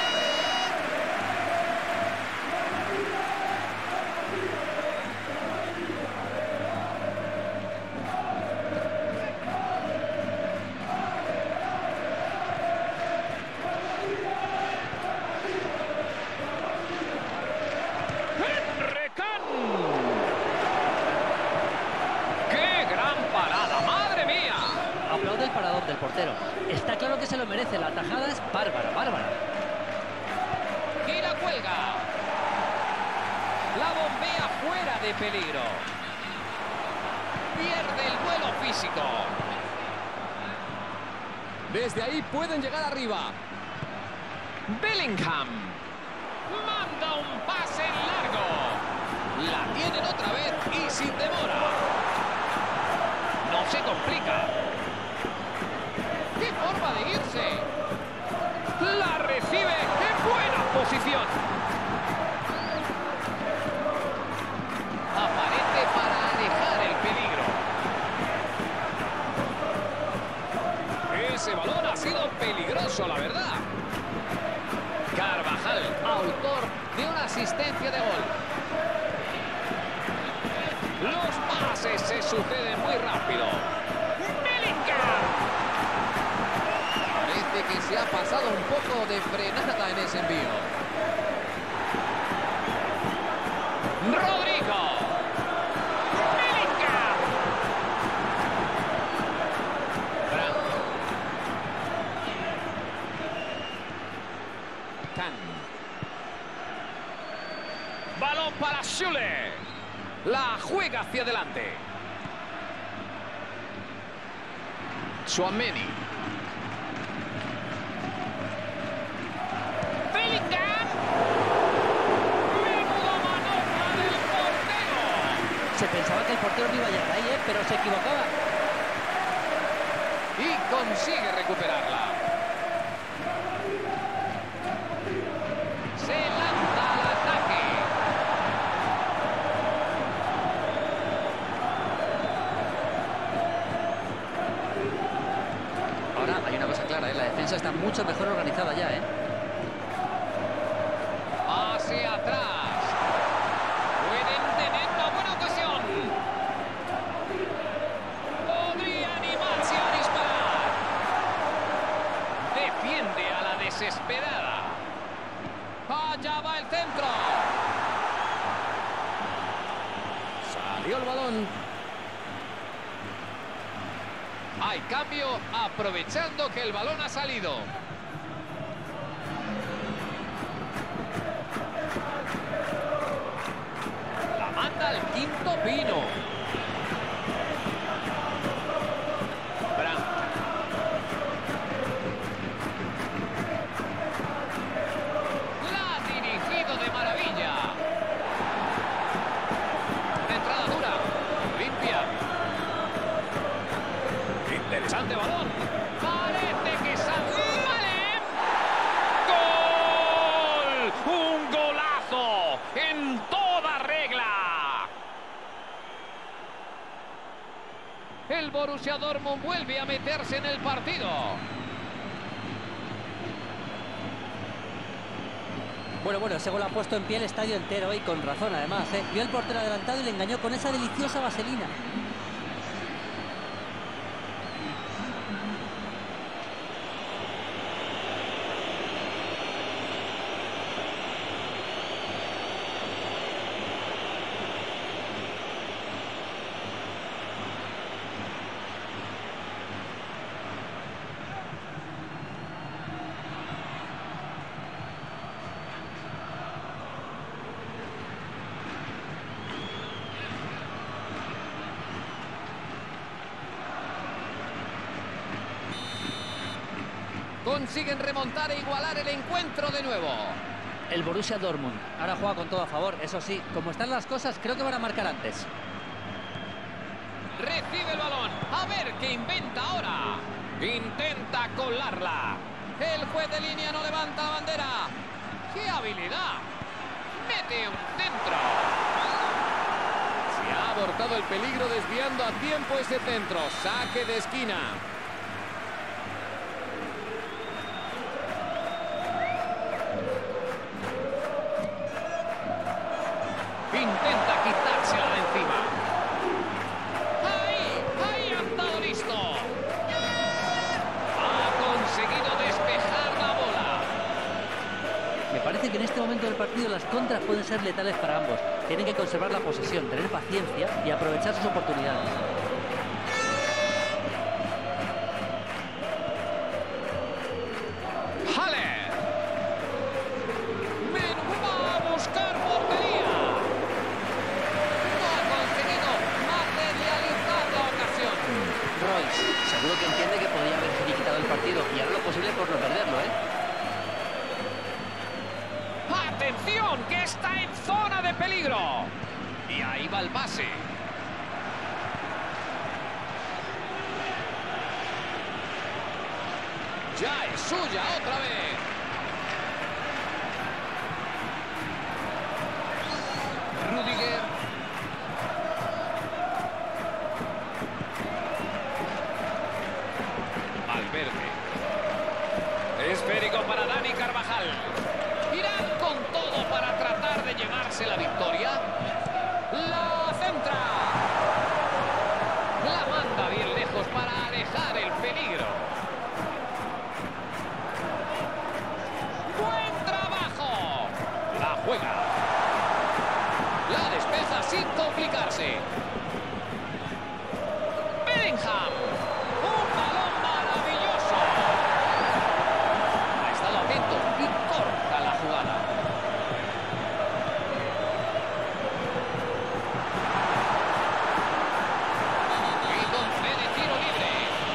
B: Aplaude el parador del portero. Está claro que se lo merece. La tajada es bárbara, bárbara.
A: Y la cuelga. La bombea fuera de peligro. Pierde el duelo físico.
C: Desde ahí pueden llegar arriba.
A: Bellingham. Manda un pase en largo. La tienen otra vez y sin demora. No se complica. ¡Qué forma de irse! La recibe en buena posición. suceden muy rápido. ¡Bellingham! Parece que se ha pasado un poco de frenada en ese envío. Rodrigo. Bellingham. Brandt. Can. Balón para Schüller. La juega hacia adelante. Tchouaméni. Bellingham. Menuda manobra del portero.
B: Se pensaba que el portero no iba a llegar ahí, ¿eh? Pero se equivocaba.
A: Y consigue recuperarla. Se lanza al ataque.
B: Ahora hay una cosa clara, ¿eh? La defensa está mucho mejor organizada ya, ¿eh?
A: Hacia atrás. Pueden tener una buena ocasión. Podría animarse a disparar. Defiende a la desesperada. Allá va el centro. Salió el balón. Hay cambio aprovechando que el balón ha salido. La manda al quinto pino. Brandt. La ha dirigido de maravilla. Entrada dura. Limpia. Interesante balón. Parece que sale. ¡Vale! ¡Gol! ¡Un golazo! ¡En toda regla! El Borussia Dortmund vuelve a meterse en el partido.
B: Bueno, bueno, ese gol ha puesto en pie el estadio entero y con razón, además, ¿eh? Vio el portero adelantado y le engañó con esa deliciosa vaselina.
A: Consiguen remontar e igualar el encuentro de nuevo.
B: El Borussia Dortmund ahora juega con todo a favor. Eso sí, como están las cosas, creo que van a marcar antes.
A: Recibe el balón. A ver qué inventa ahora. Intenta colarla. El juez de línea no levanta la bandera. ¡Qué habilidad! Mete un centro.
C: Se ha abortado el peligro desviando a tiempo ese centro. Saque de esquina.
A: Intenta quitársela de encima. ¡Ahí! ¡Ahí ha estado listo! Ha conseguido despejar la bola.
B: Me parece que en este momento del partido las contras pueden ser letales para ambos. Tienen que conservar la posesión, tener paciencia y aprovechar sus oportunidades.
A: Haller. Men va a buscar portería. No ha conseguido materializar la ocasión.
B: Royce, seguro que entiende que podría haber finiquitado el partido y hará lo posible por no perderlo, ¿eh?
A: ¡Atención! ¡Que está en zona de peligro! Y ahí va el pase. Ya es suya otra vez. Rudiger. Valverde. Esférico para Dani Carvajal. Irán con todo para tratar de llevarse la victoria. La centra. sin complicarse. Bellingham. Un balón maravilloso. Ha estado atento y corta la jugada. Y concede tiro libre.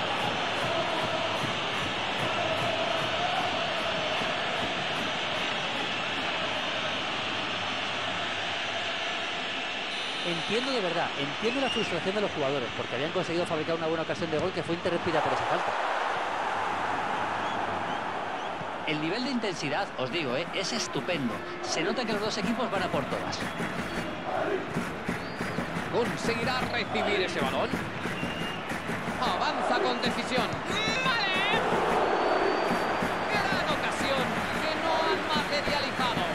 B: Entiendo de verdad, entiendo la frustración de los jugadores, porque habían conseguido fabricar una buena ocasión de gol que fue interrumpida por esa falta. El nivel de intensidad, os digo, ¿eh? es estupendo. Se nota que los dos equipos van a por todas.
A: ¿Conseguirá recibir ese balón? Avanza con decisión. ¡Vale! Gran ocasión que no han materializado.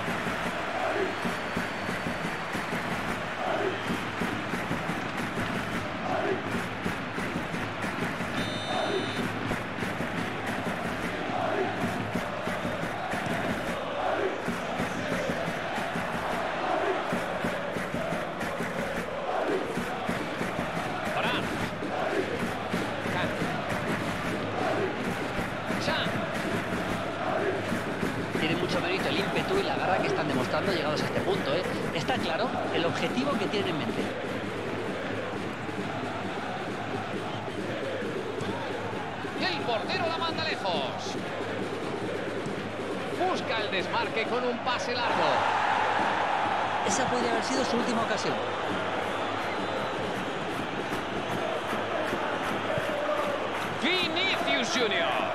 B: Tiene mucho mérito el ímpetu y la garra que están demostrando llegados a este punto, ¿eh? Está claro el objetivo que tienen en mente.
A: Y el portero la manda lejos. Busca el desmarque con un pase largo.
B: Esa podría haber sido su última ocasión.
A: Vinicius Junior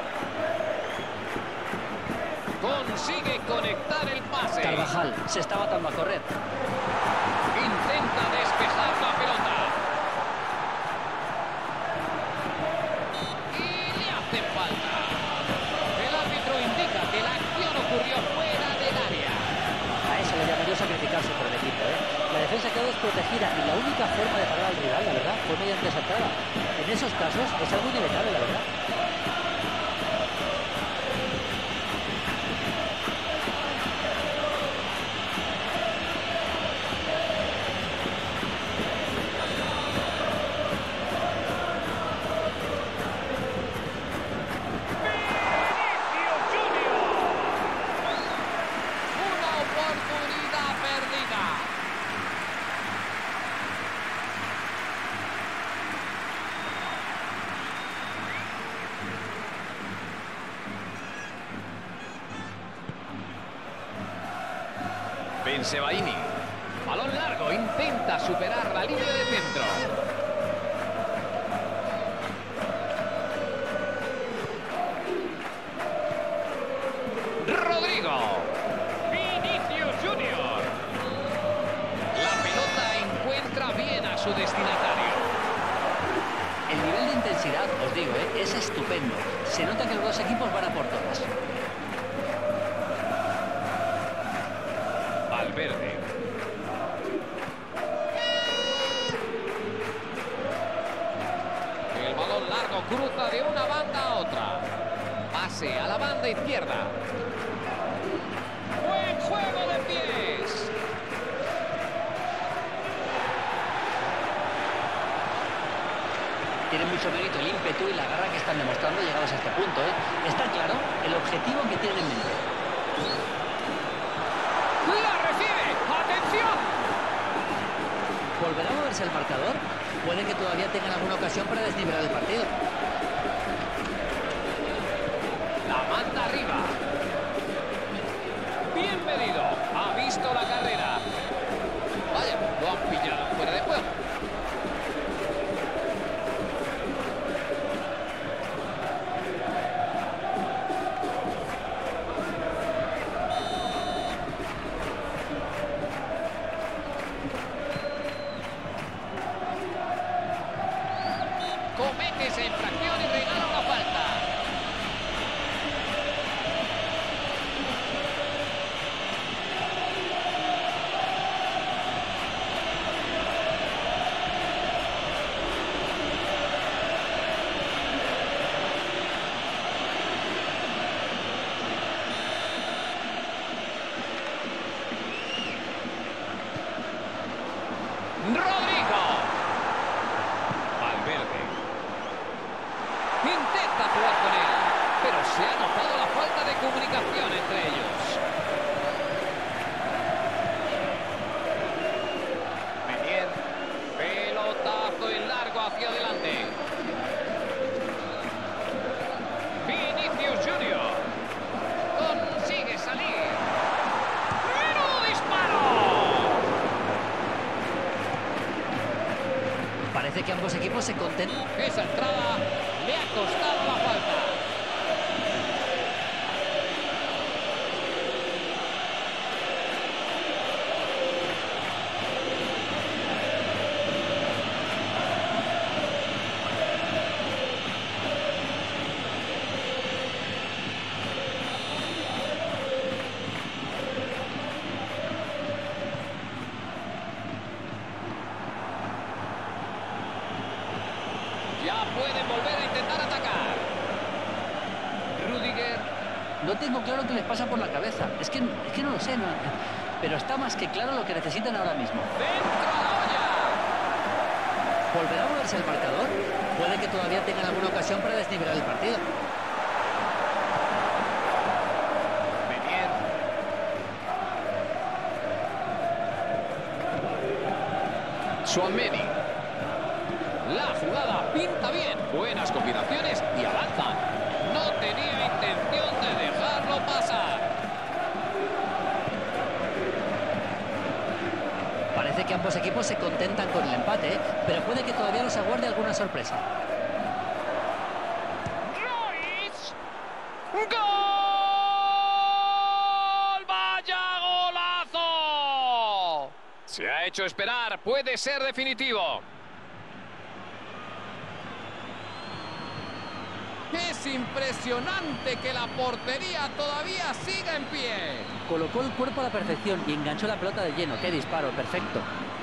A: consigue conectar el pase.
B: Carvajal se está matando a correr.
A: Intenta despejar la pelota. Y le hace falta. El árbitro indica que la acción ocurrió fuera del área.
B: A eso le llamaría sacrificarse por el equipo, ¿eh? La defensa quedó desprotegida y la única forma de parar al rival, la verdad, fue mediante esa entrada. En esos casos es algo inevitable, la verdad.
A: Oportunidad perdida. Bensebaini. Balón largo, intenta superar la línea de centro. Rodrigo. Vinicius Junior. La pelota encuentra bien a su destinatario.
B: El nivel de intensidad, os digo, ¿eh? es estupendo. Se nota que los dos equipos van a por todas.
A: Valverde. El balón largo cruza de una banda a otra. Pase a la banda izquierda. Buen juego de pies.
B: Tiene mucho mérito el ímpetu y la garra que están demostrando llegados a este punto, ¿eh? Está claro el objetivo que tienen en mente.
A: ¡La recibe! ¡Atención!
B: ¿Volverá a moverse el marcador? Puede que todavía tengan alguna ocasión para desnivelar el partido.
A: La manda arriba. Bien medido. Ha visto la carrera. Vaya, lo han pillado fuera de juego. Comete esa infracción y regala una falta. Rodrigo. Valverde. Intenta jugar con él, pero se ha notado la falta de comunicación entre ellos. Menier. Pelotazo en largo hacia adelante. Vinicius Junior. Consigue salir. ¡Menudo disparo!
B: Parece que ambos equipos se contentan.
A: Esa entrada le ha costado la falta. Ya pueden volver a intentar atacar. Rudiger.
B: No tengo claro qué les pasa por la cabeza. Es que, es que no lo sé, no. Pero está más que claro lo que necesitan ahora mismo.
A: ¡Dentro a la olla!
B: ¿Volverá a moverse el marcador? Puede que todavía tengan alguna ocasión para desnivelar el partido.
A: Menier. Tchouaméni. La jugada pinta bien. Buenas combinaciones y avanzan. No tenía intención de dejarlo pasar.
B: Parece que ambos equipos se contentan con el empate, ¿eh? Pero puede que todavía los aguarde alguna sorpresa.
A: Royce. ¡Gol! ¡Vaya golazo! Se ha hecho esperar. Puede ser definitivo. Es impresionante que la portería todavía siga en pie.
B: Colocó el cuerpo a la perfección y enganchó la pelota de lleno. ¡Qué disparo! Perfecto.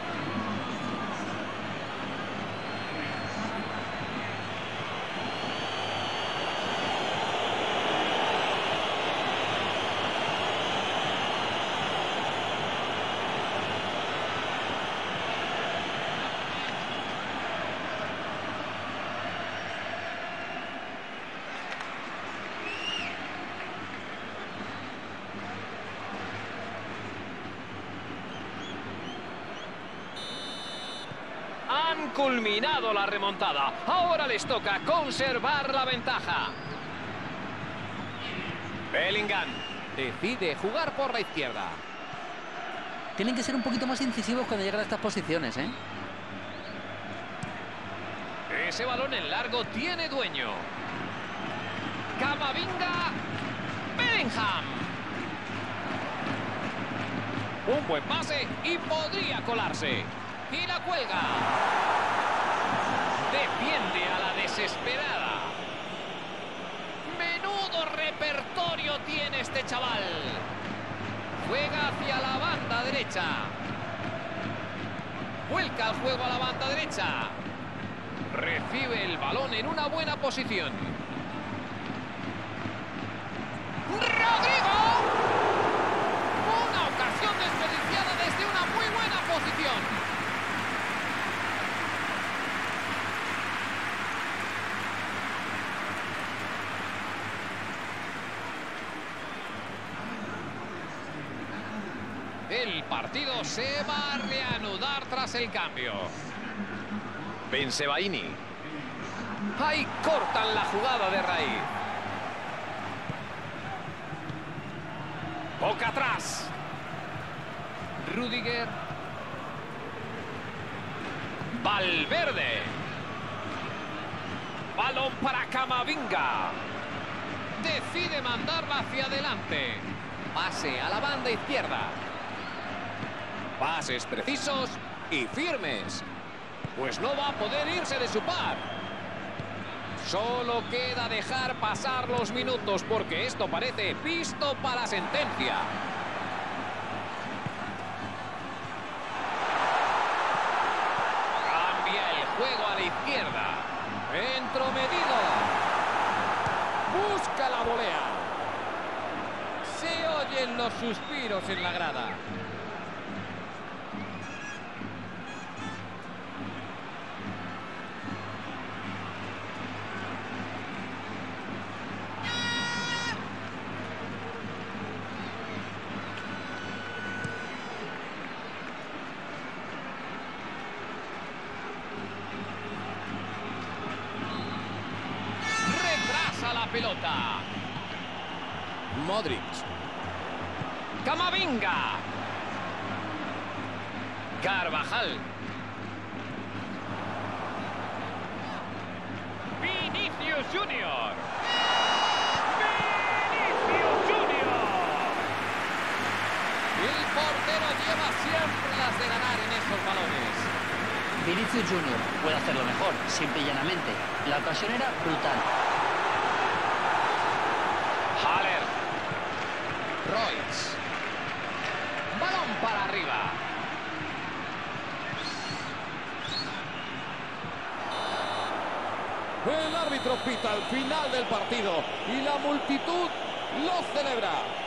A: Han culminado la remontada. Ahora les toca conservar la ventaja. Bellingham decide jugar por la izquierda.
B: Tienen que ser un poquito más incisivos cuando llegan a estas posiciones, ¿eh?
A: Ese balón en largo tiene dueño. Camavinga. Bellingham. Un buen pase y podría colarse. Y la cuelga. Defiende a la desesperada. Menudo repertorio tiene este chaval. Juega hacia la banda derecha. Vuelca el juego a la banda derecha. Recibe el balón en una buena posición. ¡Rodrigo! Una ocasión desperdiciada desde una muy buena posición. El partido se va a reanudar tras el cambio. Bensebaini. Ahí cortan la jugada de raíz. Boca atrás. Rudiger. Valverde. Balón para Camavinga. Decide mandarla hacia adelante. Pase a la banda izquierda. Pases precisos y firmes. Pues no va a poder irse de su par. Solo queda dejar pasar los minutos porque esto parece visto para sentencia. Cambia el juego a la izquierda. Entrometido. Busca la volea. Se oyen los suspiros en la grada. a la pelota.
C: Modric.
A: Camavinga. Carvajal. Vinicius Junior. Vinicius Junior.
C: El portero lleva siempre las de ganar en estos balones.
D: Vinicius Junior puede hacerlo mejor, simple y llanamente. La ocasión era brutal.
A: Haller. Royce. Balón para arriba.
C: El árbitro pita al final del partido y la multitud lo celebra.